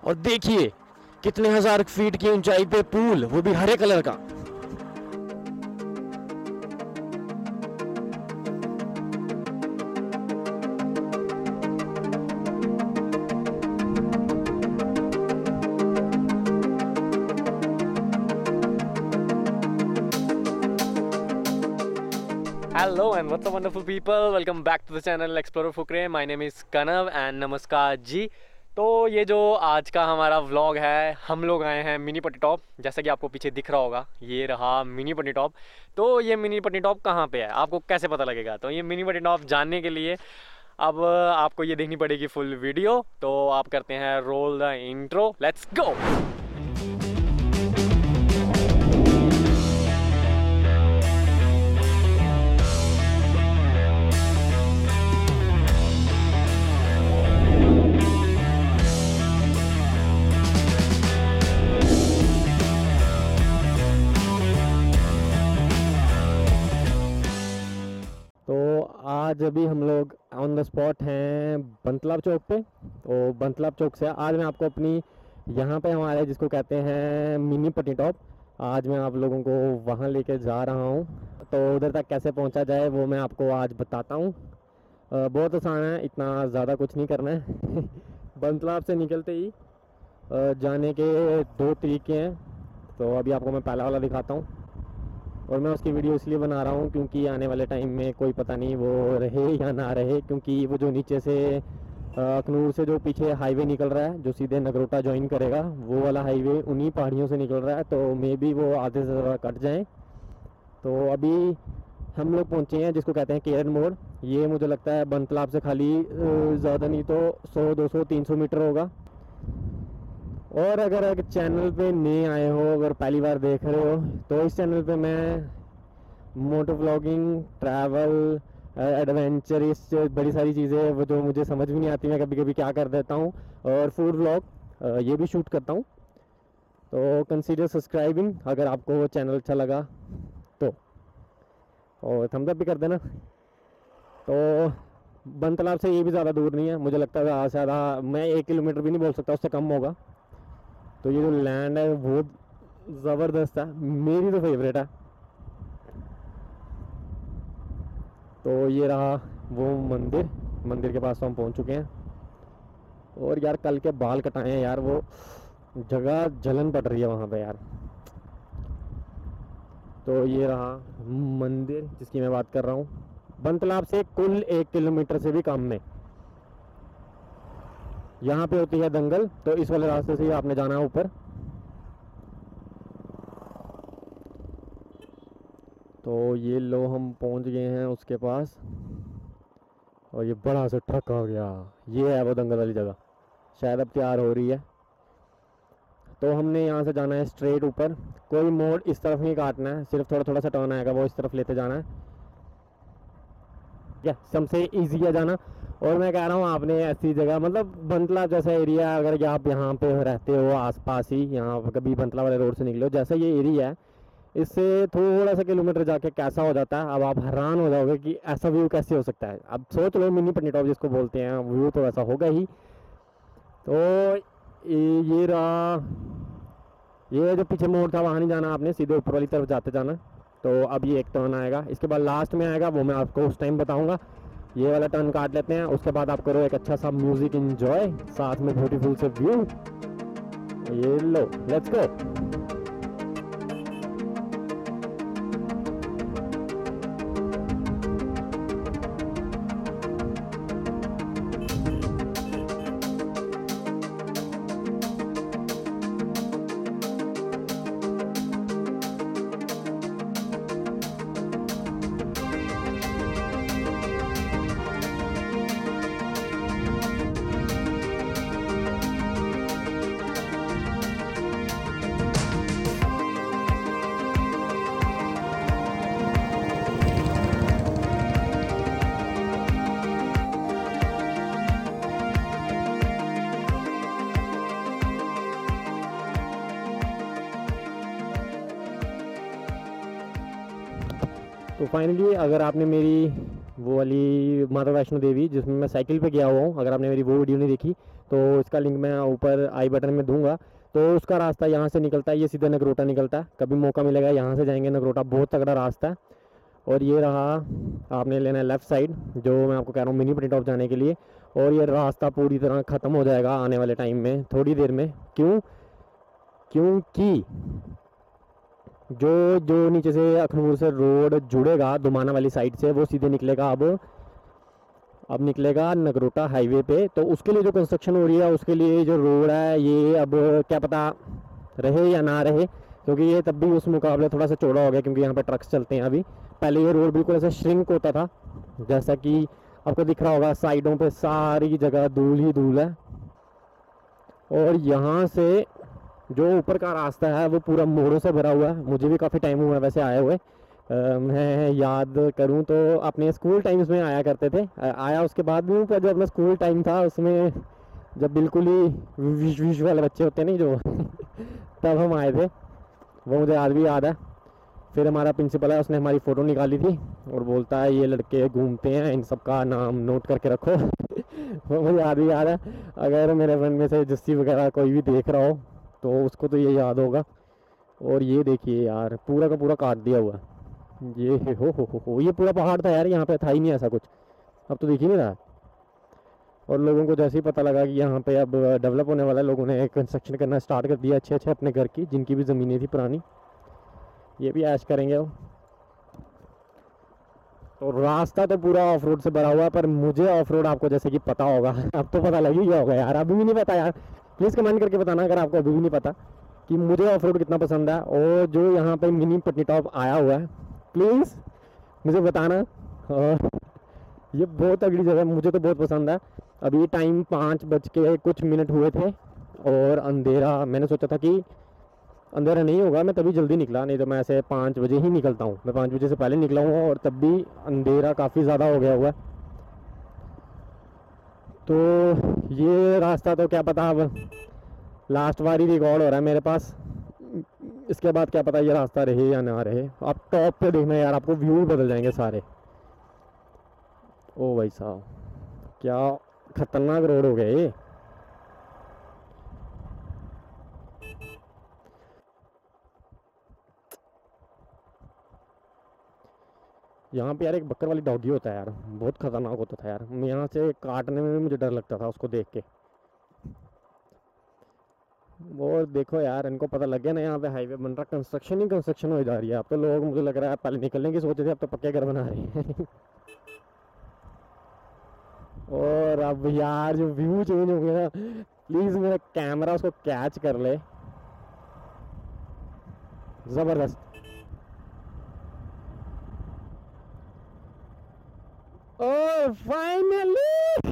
और देखिए कितने हजार फीट की ऊंचाई पे पूल, वो भी हरे कलर का। Hello and what's up wonderful people, welcome back to the channel Explorer Fukre. My name is Kanav and नमस्कार जी। तो ये जो आज का हमारा व्लॉग है, हम लोग आए हैं मिनी पट्टीटॉप। जैसा कि आपको पीछे दिख रहा होगा, ये रहा मिनी पट्टीटॉप। तो ये मिनी पट्टीटॉप कहाँ पे है, आपको कैसे पता लगेगा? तो ये मिनी पट्टीटॉप जानने के लिए अब आपको ये देखनी पड़ेगी फुल वीडियो। तो आप करते हैं roll the intro, let's go. तो आज अभी हम लोग ऑन द स्पॉट हैं बंतलाब चौक पे। तो बंतलाब चौक से आज मैं आपको अपनी यहाँ पे हमारे जिसको कहते हैं मिनी पट्टीटॉप, आज मैं आप लोगों को वहाँ लेके जा रहा हूँ। तो उधर तक कैसे पहुँचा जाए वो मैं आपको आज बताता हूँ। बहुत आसान है, इतना ज़्यादा कुछ नहीं करना है। बंतलाब से निकलते ही जाने के दो तरीके हैं। तो अभी आपको मैं पहला वाला दिखाता हूँ, और मैं उसकी वीडियो इसलिए बना रहा हूँ क्योंकि आने वाले टाइम में कोई पता नहीं वो रहे या ना रहे, क्योंकि वो जो नीचे से अखनूर से जो पीछे हाईवे निकल रहा है जो सीधे नगरोटा ज्वाइन करेगा, वो वाला हाईवे उन्हीं पहाड़ियों से निकल रहा है। तो मे बी वो आधे से ज़्यादा कट जाएँ। तो अभी हम लोग पहुँचे हैं जिसको कहते हैं केरन मोड़। ये मुझे लगता है बंतलाब से खाली ज़्यादा नहीं तो 100-200-300 मीटर होगा। और अगर चैनल पे नए आए हो, अगर पहली बार देख रहे हो, तो इस चैनल पे मैं मोटो व्लॉगिंग, ट्रैवल, एडवेंचर, इस बड़ी सारी चीज़ें वो जो मुझे समझ भी नहीं आती मैं कभी कभी क्या कर देता हूँ, और फूड व्लॉग ये भी शूट करता हूँ। तो कंसीडर सब्सक्राइबिंग अगर आपको वो चैनल अच्छा लगा तो, और थम्स अप भी कर देना। तो बंतलाब से ये भी ज़्यादा दूर नहीं है, मुझे लगता है ज़्यादा से ज़्यादा मैं 1 किलोमीटर भी नहीं बोल सकता, उससे कम होगा। तो ये जो लैंड है बहुत ज़बरदस्त है, मेरी तो फेवरेट है। तो ये रहा वो मंदिर, मंदिर के पास तो हम पहुंच चुके हैं। और यार कल के बाल कटाए हैं यार, वो जगह जलन पड़ रही है वहाँ पे यार। तो ये रहा मंदिर जिसकी मैं बात कर रहा हूँ, बंतलाब से कुल 1 किलोमीटर से भी कम में। यहाँ पे होती है दंगल, तो इस वाले रास्ते से ही आपने जाना है ऊपर। तो ये लो हम पहुँच गए हैं उसके पास, और ये बड़ा सा ट्रक आ गया। ये है वो दंगल वाली जगह, शायद अब तैयार हो रही है। तो हमने यहाँ से जाना है स्ट्रेट ऊपर, कोई मोड़ इस तरफ नहीं काटना है, सिर्फ थोड़ा थोड़ा सा टर्न आएगा वो इस तरफ लेते जाना है। क्या सबसे ईजी है जाना। और मैं कह रहा हूँ आपने ऐसी जगह, मतलब बंतला जैसा एरिया, अगर आप यहाँ पे रहते हो आसपास ही, यहाँ कभी बंतला वाले रोड से निकले हो, जैसा ये एरिया है, इससे थोड़ा सा किलोमीटर जाके कैसा हो जाता है, अब आप हैरान हो जाओगे कि ऐसा व्यू कैसे हो सकता है। अब सोच लो मिनी पट्टीटॉप जिसको बोलते हैं, व्यू तो ऐसा होगा ही। तो ये रहा, ये जो पीछे मोड़ था वहाँ नहीं जाना आपने, सीधे ऊपर वाली तरफ जाते जाना। तो अब ये एक टर्न आएगा, इसके बाद लास्ट में आएगा, वो मैं आपको उस टाइम बताऊंगा। ये वाला टर्न काट लेते हैं, उसके बाद आप करो एक अच्छा सा म्यूजिक एंजॉय, साथ में ब्यूटीफुल से व्यू। ये लो, लेट्स गो। तो फाइनली अगर आपने मेरी वो वाली माता वैष्णो देवी जिसमें मैं साइकिल पे गया हुआ हूँ, अगर आपने मेरी वो वीडियो नहीं देखी, तो इसका लिंक मैं ऊपर आई बटन में दूंगा। तो उसका रास्ता यहाँ से निकलता है, ये सीधा नगरोटा निकलता है। कभी मौका मिलेगा यहाँ से जाएंगे नगरोटा, बहुत तगड़ा रास्ता है। और ये रहा, आपने लेना है लेफ़्ट साइड, जो मैं आपको कह रहा हूँ मिनी पत्नीटॉप जाने के लिए। और ये रास्ता पूरी तरह ख़त्म हो जाएगा आने वाले टाइम में, थोड़ी देर में। क्योंकि जो नीचे से अखनूर से रोड जुड़ेगा दुमाना वाली साइड से, वो सीधे निकलेगा अब निकलेगा नगरोटा हाईवे पे। तो उसके लिए जो कंस्ट्रक्शन हो रही है, उसके लिए जो रोड है ये अब क्या पता रहे या ना रहे, क्योंकि ये तब भी उस मुकाबले थोड़ा सा चौड़ा हो गया, क्योंकि यहाँ पे ट्रक्स चलते हैं अभी। पहले ये रोड बिल्कुल ऐसा श्रिंक होता था, जैसा कि आपको दिख रहा होगा साइडों पे सारी जगह धूल ही धूल है। और यहाँ से जो ऊपर का रास्ता है वो पूरा मोड़ों से भरा हुआ है। मुझे भी काफ़ी टाइम हुआ है वैसे आए हुए। मैं याद करूं तो अपने स्कूल टाइम्स में आया करते थे, आया उसके बाद भी हूँ, पर जो अपना स्कूल टाइम था उसमें जब बिल्कुल ही विश वाले बच्चे होते नहीं जो तब हम आए थे, वो मुझे आज भी याद है। फिर हमारा प्रिंसिपल है, उसने हमारी फ़ोटो निकाली थी और बोलता है ये लड़के घूमते हैं, इन सब का नाम नोट करके रखो वो मुझे याद भी याद है। अगर मेरे फ्रेंड में से जस्सी वगैरह कोई भी देख रहा हो तो उसको तो ये याद होगा। और ये देखिए यार, पूरा का पूरा काट दिया हुआ है ये। हो ये पूरा पहाड़ था यार, यहाँ पे था ही नहीं ऐसा कुछ, अब तो दिख ही नहीं रहा। और लोगों को जैसे ही पता लगा कि यहाँ पे अब डेवलप होने वाला है, लोगों ने कंस्ट्रक्शन करना स्टार्ट कर दिया अच्छे अपने घर की, जिनकी भी ज़मीनें थी पुरानी, ये भी ऐश करेंगे वो। तो रास्ता तो पूरा ऑफ रोड से भरा हुआ है, पर मुझे ऑफ रोड आपको जैसे कि पता होगा अब तो पता लग ही गया होगा यार, अभी भी नहीं पता यार, प्लीज़ कमेंट करके बताना अगर आपको अभी भी नहीं पता कि मुझे ऑफ रोड कितना पसंद है। और जो यहाँ पे मिनी पत्नीटॉप आया हुआ है, प्लीज़ मुझे बताना। और ये बहुत तगड़ी जगह है, मुझे तो बहुत पसंद है। अभी टाइम 5:00 हुए थे और अंधेरा, मैंने सोचा था कि अंधेरा नहीं होगा, मैं तभी जल्दी निकला, नहीं तो मैं ऐसे 5 बजे ही निकलता हूँ। मैं 5 बजे से पहले निकला हूँ और तब भी अंधेरा काफ़ी ज़्यादा हो गया हुआ है। तो ये रास्ता तो क्या पता, अब लास्ट बार ही रिकॉर्ड हो रहा है मेरे पास, इसके बाद क्या पता ये रास्ता रहे या ना रहे। आप टॉप पे देखना यार, आपको व्यू बदल जाएंगे सारे। ओ भाई साहब, क्या खतरनाक रोड हो गया ये। यहाँ पे यार एक बकर वाली डॉगी होता है यार, बहुत खतरनाक होता था यार, यहाँ से काटने में भी मुझे डर लगता था उसको देख के। और देखो यार, इनको पता लग गया ना यहाँ पे हाईवे बन रहा, कंस्ट्रक्शन ही कंस्ट्रक्शन हो जा रही है। अब तो लोग, मुझे लग रहा है पहले निकलने की सोचे थे, अब तो पक्के घर बना रहे हैं और अब यार जो व्यू चेंज हो गया ना, प्लीज़ मेरा कैमरा उसको कैच कर ले, ज़बरदस्त। ओह फाइनली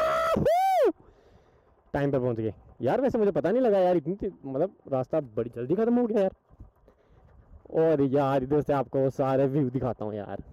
टाइम पे पहुंच गए यार। वैसे मुझे पता नहीं लगा यार, इतनी मतलब रास्ता बड़ी जल्दी ख़त्म हो गया यार। और यार इधर से आपको सारे व्यू दिखाता हूँ यार।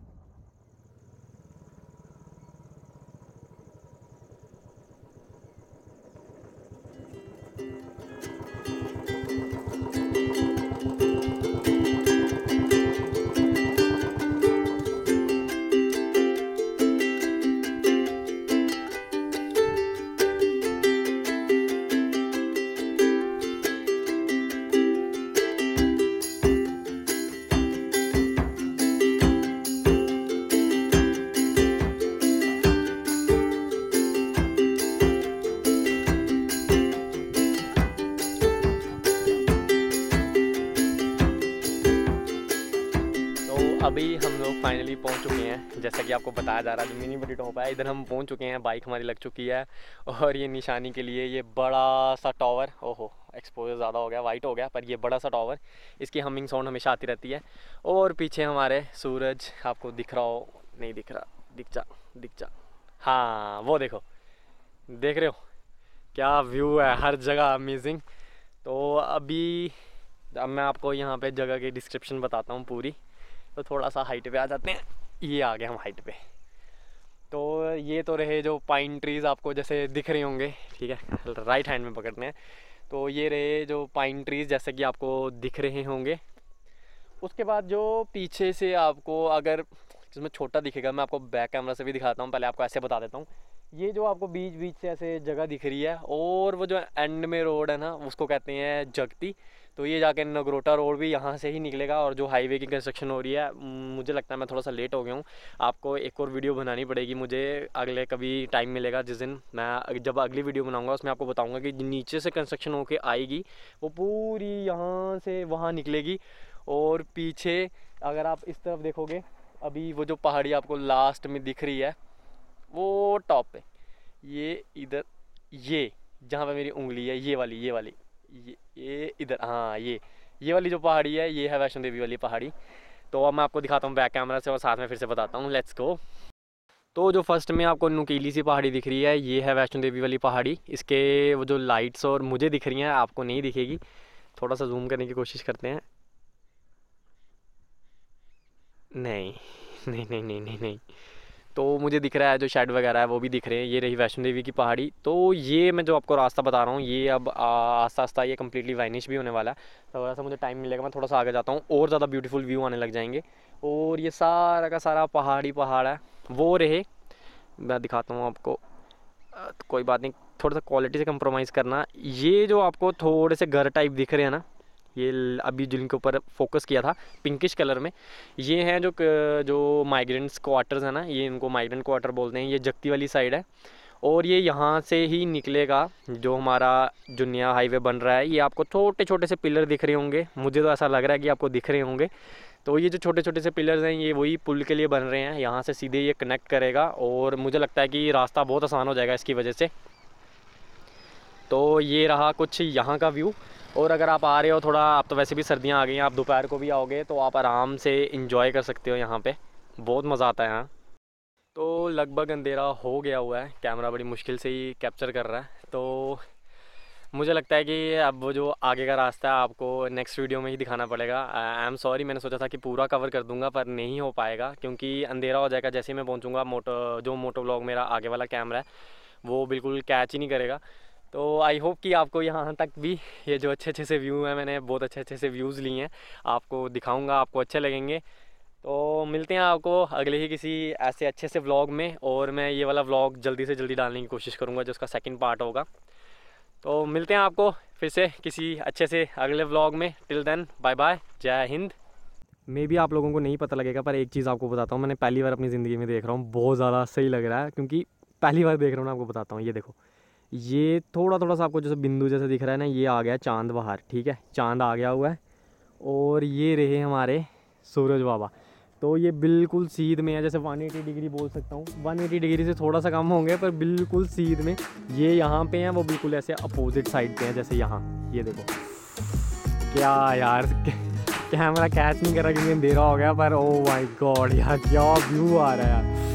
अभी हम लोग फाइनली पहुंच चुके हैं, जैसा कि आपको बताया जा रहा है, जो मिनी पत्नीटॉप है इधर हम पहुंच चुके हैं। बाइक हमारी लग चुकी है और ये निशानी के लिए ये बड़ा सा टावर, ओहो एक्सपोजर ज़्यादा हो गया, वाइट हो गया, पर ये बड़ा सा टावर, इसकी हमिंग साउंड हमेशा आती रहती है। और पीछे हमारे सूरज आपको दिख रहा हो, नहीं दिख रहा, दिख जा, हाँ वो देखो, देख रहे हो क्या व्यू है, हर जगह अमेजिंग। तो अभी अब मैं आपको यहाँ पे जगह की डिस्क्रिप्शन बताता हूँ पूरी। तो थोड़ा सा हाइट पे आ जाते हैं, ये आ गए हम हाइट पे। तो ये तो रहे जो पाइन ट्रीज़ आपको जैसे दिख रहे होंगे, ठीक है, राइट हैंड में पकड़ने हैं। तो ये रहे जो पाइन ट्रीज़ जैसे कि आपको दिख रहे होंगे। उसके बाद जो पीछे से आपको अगर जिसमें छोटा दिखेगा, मैं आपको बैक कैमरा से भी दिखाता हूँ, पहले आपको ऐसे बता देता हूँ ये जो आपको बीच बीच से ऐसे जगह दिख रही है, और वो जो एंड में रोड है ना उसको कहते हैं जगती। तो ये जाके नगरोटा रोड भी यहाँ से ही निकलेगा, और जो हाईवे की कंस्ट्रक्शन हो रही है, मुझे लगता है मैं थोड़ा सा लेट हो गया हूँ। आपको एक और वीडियो बनानी पड़ेगी मुझे, अगले कभी टाइम मिलेगा जिस दिन, मैं जब अगली वीडियो बनाऊँगा उसमें आपको बताऊँगा कि नीचे से कंस्ट्रक्शन होके आएगी वो पूरी यहाँ से वहाँ निकलेगी। और पीछे अगर आप इस तरफ देखोगे, अभी वो जो पहाड़ी आपको लास्ट में दिख रही है वो टॉप पे, ये इधर, ये जहाँ पे मेरी उंगली है, ये वाली ये इधर, हाँ ये वाली जो पहाड़ी है ये है वैष्णो देवी वाली पहाड़ी। तो अब मैं आपको दिखाता हूँ बैक कैमरा से और साथ में फिर से बताता हूँ, लेट्स गो। तो जो फर्स्ट में आपको नुकीली सी पहाड़ी दिख रही है ये है वैष्णो देवी वाली पहाड़ी। इसके वो जो लाइट्स और मुझे दिख रही हैं आपको नहीं दिखेगी, थोड़ा सा जूम करने की कोशिश करते हैं। नहीं नहीं नहीं नहीं नहीं नहीं, तो मुझे दिख रहा है जो शेड वगैरह है वो भी दिख रहे हैं। ये रही वैष्णो देवी की पहाड़ी। तो ये मैं जो आपको रास्ता बता रहा हूँ ये अब आस्ता आस्ता ये कम्प्लीटली वाइनिश भी होने वाला है। थोड़ा सा मुझे टाइम मिलेगा, मैं थोड़ा सा आगे जाता हूँ और ज़्यादा ब्यूटीफुल व्यू आने लग जाएंगे। और ये सारा का सारा पहाड़ी पहाड़ है वो रहे, मैं दिखाता हूँ आपको। तो कोई बात नहीं, थोड़ा सा क्वालिटी से कंप्रोमाइज़ करना। ये जो आपको थोड़े से घर टाइप दिख रहे हैं ना, ये अभी जिनके ऊपर फोकस किया था पिंकिश कलर में, ये हैं जो माइग्रेंट्स क्वार्टर्स हैं ना, ये इनको माइग्रेंट क्वार्टर बोलते हैं। ये जगती वाली साइड है और ये यहाँ से ही निकलेगा। जो हमारा जो नया हाईवे बन रहा है, ये आपको छोटे छोटे से पिलर दिख रहे होंगे, मुझे तो ऐसा लग रहा है कि आपको दिख रहे होंगे। तो ये जो छोटे छोटे से पिलर्स हैं ये वही पुल के लिए बन रहे हैं, यहाँ से सीधे ये कनेक्ट करेगा और मुझे लगता है कि रास्ता बहुत आसान हो जाएगा इसकी वजह से। तो ये रहा कुछ यहाँ का व्यू। और अगर आप आ रहे हो थोड़ा, आप तो वैसे भी सर्दियाँ आ गई हैं, आप दोपहर को भी आओगे तो आप आराम से इंजॉय कर सकते हो यहाँ पे, बहुत मज़ा आता है यहाँ। तो लगभग अंधेरा हो गया हुआ है, कैमरा बड़ी मुश्किल से ही कैप्चर कर रहा है। तो मुझे लगता है कि अब वो जो आगे का रास्ता है आपको नेक्स्ट वीडियो में ही दिखाना पड़ेगा। आई एम सॉरी, मैंने सोचा था कि पूरा कवर कर दूंगा पर नहीं हो पाएगा क्योंकि अंधेरा हो जाएगा जैसे ही मैं पहुँचूँगा। मोटो व्लॉग मेरा आगे वाला कैमरा है वो बिल्कुल कैच ही नहीं करेगा। तो आई होप कि आपको यहाँ तक भी ये जो अच्छे अच्छे से व्यू हैं, मैंने बहुत अच्छे से व्यूज़ लिए हैं, आपको दिखाऊंगा, आपको अच्छे लगेंगे। तो मिलते हैं आपको अगले ही किसी ऐसे अच्छे से व्लॉग में, और मैं ये वाला व्लॉग जल्दी से जल्दी डालने की कोशिश करूँगा जो उसका सेकंड पार्ट होगा। तो मिलते हैं आपको फिर से किसी अच्छे से अगले व्लॉग में। टिल देन बाय बाय, जय हिंद। मे भी आप लोगों को नहीं पता लगेगा पर एक चीज़ आपको बताता हूँ, मैंने पहली बार अपनी ज़िंदगी में देख रहा हूँ, बहुत ज़्यादा सही लग रहा है क्योंकि पहली बार देख रहा हूँ ना। आपको बताता हूँ, ये देखो, ये थोड़ा सा आपको जैसे बिंदु जैसे दिख रहा है ना, ये आ गया चांद बाहर, ठीक है, चांद आ गया हुआ है। और ये रहे हमारे सूरज बाबा। तो ये बिल्कुल सीध में है, जैसे 180 डिग्री बोल सकता हूँ, 180 डिग्री से थोड़ा सा कम होंगे पर बिल्कुल सीध में ये यहाँ पे हैं, वो बिल्कुल ऐसे अपोजिट साइड पे हैं जैसे यहाँ। ये देखो क्या यार, कैमरा कैच नहीं कर रहा क्योंकि अंधेरा हो गया, पर ओ माय गॉड यार क्या व्यू आ रहा है यार।